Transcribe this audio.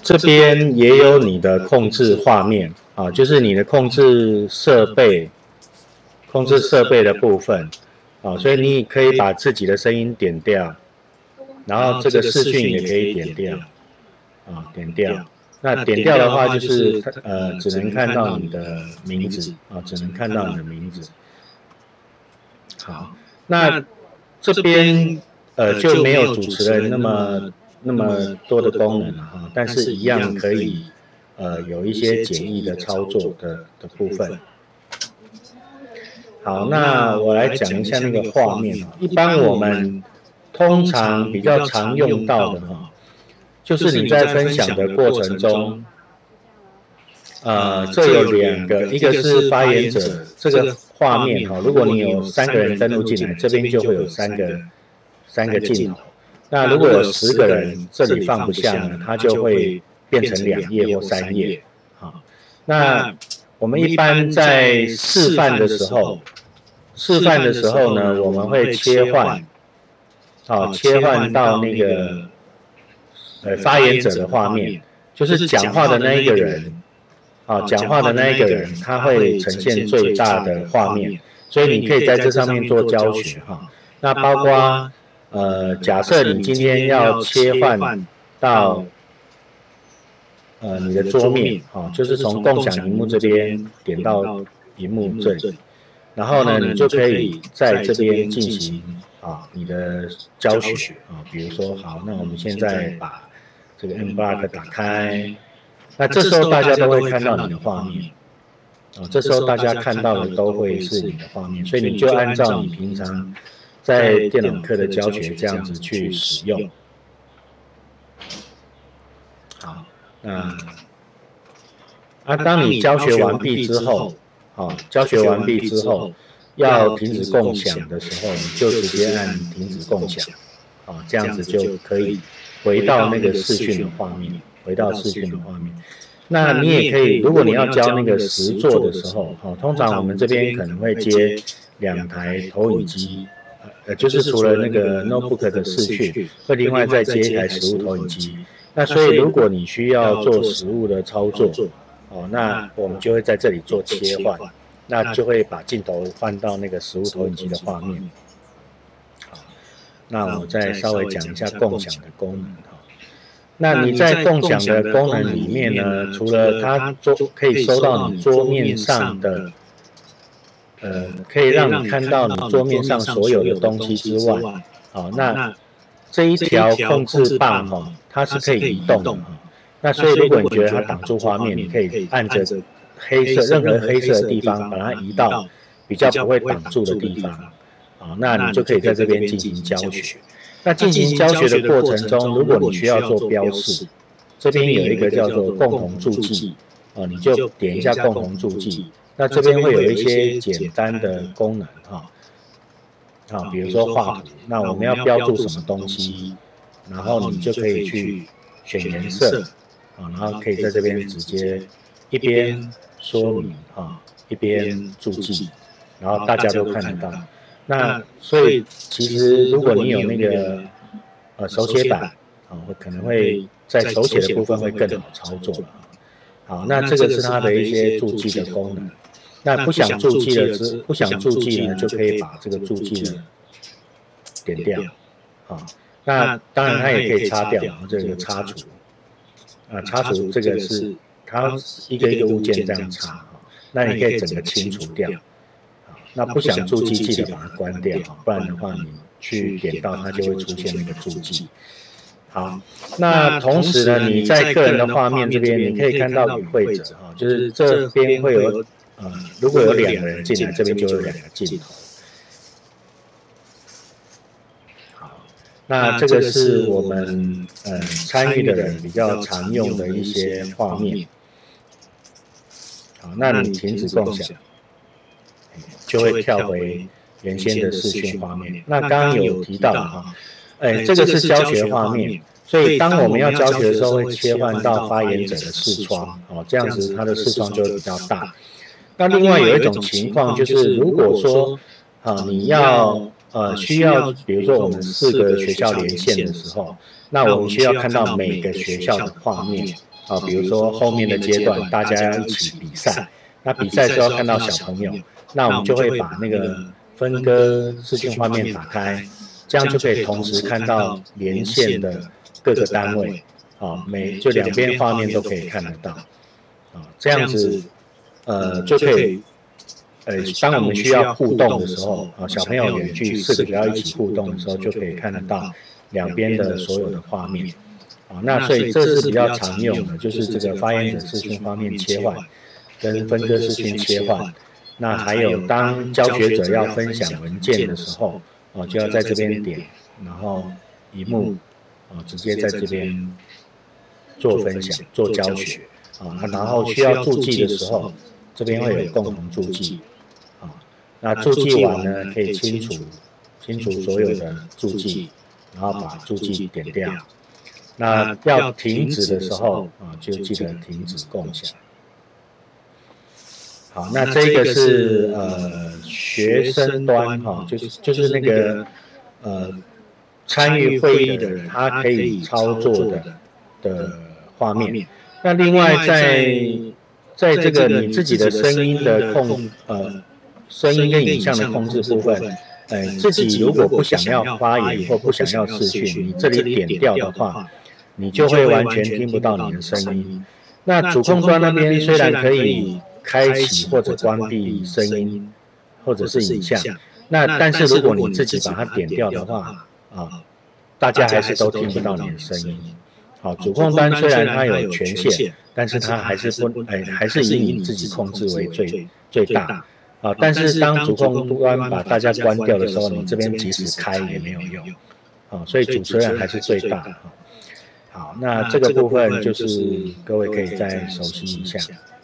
这边也有你的控制画面啊，就是你的控制设备的部分啊，所以你可以把自己的声音点掉，然后这个视讯也可以点掉啊，点掉。那点掉的话就是只能看到你的名字啊，只能看到你的名字。好，那这边就没有主持人那么多的功能了哈，但是一样可以有一些简易的操作的部分。好，那我来讲一下那个画面啊。一般我们通常比较常用到的哈，就是你在分享的过程中，这有两个，一个是发言者这个画面哈，如果你有3个人登录进来，这边就会有三个镜头。那如果有10个人，这里放不下呢，它就会变成2页或3页。好，那我们一般在示范的时候呢，我们会切换到那个发言者的画面，就是讲话的那一个人。讲话的那一个人，他会呈现最大的画面，所以你可以在这上面做教学哈。那包括假设你今天要切换到你的桌面就是从共享荧幕这边点到荧幕这里，然后呢，你就可以在这边进行你的教学比如说好，那我们现在把这个 Mblock 打开。那这时候大家都会看到你的画面，这时候大家看到的都会是你的画面，所以你就按照你平常在电脑课的教学这样子去使用。好，当你教学完毕之后，要停止共享的时候，你就直接按停止共享，这样子就可以回到那个视讯的画面。那你也可以，如果你要教那个实作的时候，通常我们这边可能会接2台投影机，就是除了那个 notebook 的视讯，会另外再接一台实物投影机。那所以如果你需要做实物的操作，那我们就会在这里做切换，那就会把镜头换到那个实物投影机的画面。好，那我再稍微讲一下共享的功能。那你在共享的功能里面呢，除了它可以收到你桌面上的，可以让你看到你桌面上所有的东西之外，那这一条控制棒它是可以移动的那所以如果你觉得它挡住画面，你可以按着任何黑色的地方把它移到比较不会挡住的地方，那你就可以在这边进行教学。那进行教学的过程中，如果你需要做标示，这边有一个叫做共同注记，你就点一下共同注记。那这边会有一些简单的功能，比如说画图，那我们要标注什么东西，然后你就可以去选颜色，然后可以在这边直接一边说明一边注记，然后大家都看得到。那所以其实如果你有那个手写板可能会在手写的部分会更好操作了。好，那这个是它的一些注记的功能。那不想注记呢，就可以把这个注记呢点掉。那当然它也可以擦掉，这个擦除擦除这个是它一个一个物件这样擦，那你可以整个清除掉。那不想注记，记得把它关掉，不然的话你去点到它就会出现那个注记。好，那同时呢，你在个人的画面这边，你可以看到与会者就是这边会有如果有2个人进来，这边就有2个镜头。好，那这个是我们参与的人比较常用的一些画面。好，那你停止共享。就会跳回原先的视讯画面。那刚刚有提到这个是教学画面，所以当我们要教学的时候，会切换到发言者的视窗，这样子它的视窗就会比较大。那另外有一种情况就是，如果说你要需要，比如说我们4个学校连线的时候，那我们需要看到每个学校的画面， 比如说后面的阶段大家要一起比赛，那比赛时候看到小朋友，那我们就会把那个分割视讯画面打开，这样就可以同时看到连线的各个单位，就两边画面都可以看得到，这样子就可以。当我们需要互动的时候，小朋友远距4个只要一起互动的时候，就可以看得到两边的所有的画面。那所以这是比较常用的，就是这个发言者视讯画面切换跟分割视讯切换。那还有当教学者要分享文件的时候，就要在这边点，然后萤幕直接在这边做分享、做教学然后需要注记的时候，这边会有共同注记。那注记完呢，可以清除所有的注记，然后把注记点掉。那要停止的时候就记得停止共享。好，那这个是学生端就是那个参与会议的人他可以操作的画面。那另外在这个你自己的声音的声音跟影像的控制部分，自己如果不想要发言或不想要视讯，你这里点掉的话，你就会完全听不到你的声音。那主控端那边虽然可以开启或者关闭声音或者是影像，但是如果你自己把它点掉的话，大家还是都听不到你的声音。好，主控端虽然它有权限，但是它还是以你自己控制为最大。但是当主控端把大家关掉的时候，你这边即使开也没有用。所以主持人还是最大。好，那这个部分就是各位可以再熟悉一下。